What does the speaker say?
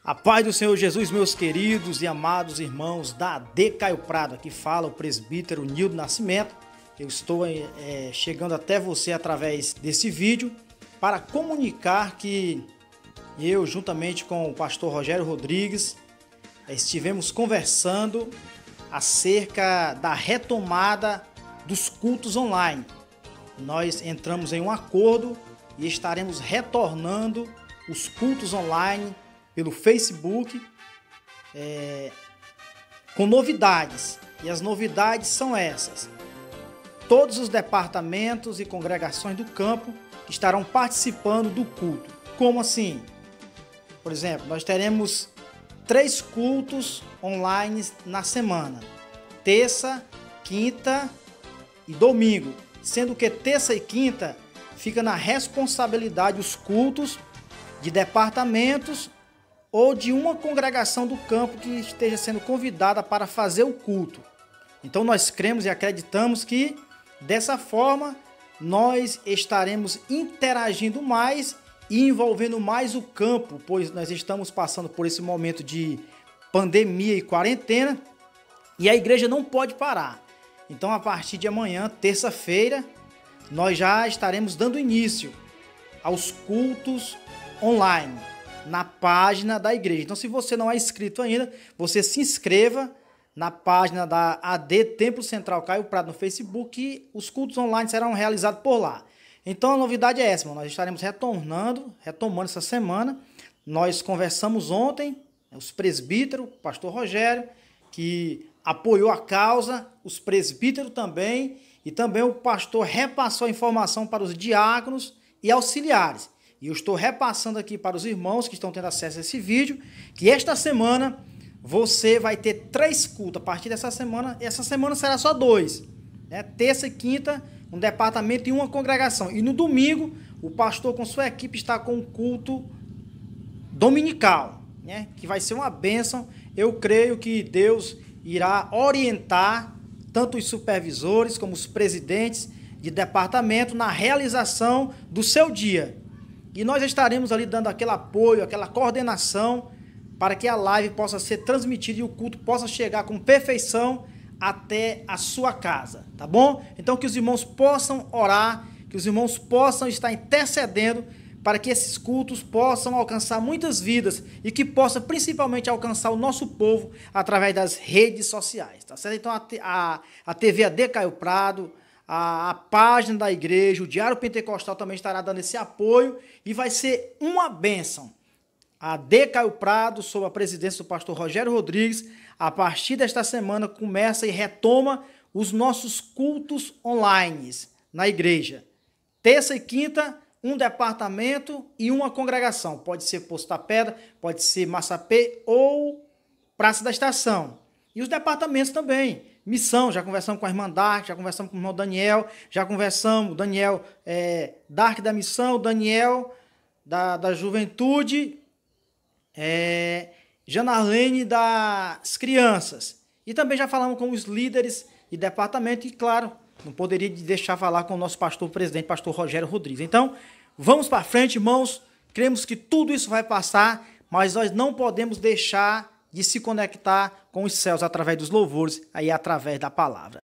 A paz do Senhor Jesus, meus queridos e amados irmãos da AD Caio Prado. Aqui fala o presbítero Nildo Nascimento. Eu estou chegando até você através desse vídeo para comunicar que eu, juntamente com o pastor Rogério Rodrigues, estivemos conversando acerca da retomada dos cultos online. Nós entramos em um acordo e estaremos retornando os cultos online pelo Facebook com novidades. E as novidades são essas: todos os departamentos e congregações do campo estarão participando do culto. Como assim? Por exemplo, nós teremos 3 cultos online na semana: terça, quinta e domingo, sendo que terça e quinta fica na responsabilidade os cultos de departamentos ou de uma congregação do campo que esteja sendo convidada para fazer o culto. Então nós cremos e acreditamos que dessa forma nós estaremos interagindo mais e envolvendo mais o campo, pois nós estamos passando por esse momento de pandemia e quarentena e a igreja não pode parar. Então, a partir de amanhã, terça-feira, nós já estaremos dando início aos cultos online na página da igreja. Então, se você não é inscrito ainda, você se inscreva na página da AD Templo Central Caio Prado no Facebook e os cultos online serão realizados por lá. Então, a novidade é essa, nós estaremos retomando essa semana. Nós conversamos ontem, os presbíteros, o pastor Rogério, que apoiou a causa, os presbíteros também, e também o pastor repassou a informação para os diáconos e auxiliares. E eu estou repassando aqui para os irmãos que estão tendo acesso a esse vídeo, que esta semana você vai ter 3 cultos. A partir dessa semana, essa semana será só 2. Né? Terça e quinta, um departamento e uma congregação. E no domingo, o pastor com sua equipe está com um culto dominical, né? Que vai ser uma bênção. Eu creio que Deus irá orientar tanto os supervisores como os presidentes de departamento na realização do seu dia. E nós estaremos ali dando aquele apoio, aquela coordenação para que a live possa ser transmitida e o culto possa chegar com perfeição até a sua casa, tá bom? Então que os irmãos possam orar, que os irmãos possam estar intercedendo para que esses cultos possam alcançar muitas vidas e que possa principalmente alcançar o nosso povo através das redes sociais, tá certo? Então a TV AD Caio Prado, a página da igreja, o Diário Pentecostal também estará dando esse apoio e vai ser uma bênção. A AD Caio Prado, sob a presidência do pastor Rogério Rodrigues, a partir desta semana começa e retoma os nossos cultos online na igreja. Terça e quinta, um departamento e uma congregação. Pode ser Poço da Pedra, pode ser Massapê ou Praça da Estação. E os departamentos também. Missão, já conversamos com a irmã Dark, já conversamos com o irmão Daniel, já conversamos, Daniel Dark da Missão, Daniel da Juventude, Janarlene das Crianças. E também já falamos com os líderes de departamento e, claro, não poderia deixar falar com o nosso pastor presidente, pastor Rogério Rodrigues. Então, vamos para frente, irmãos. Cremos que tudo isso vai passar, mas nós não podemos deixar de se conectar com os céus através dos louvores, aí através da palavra.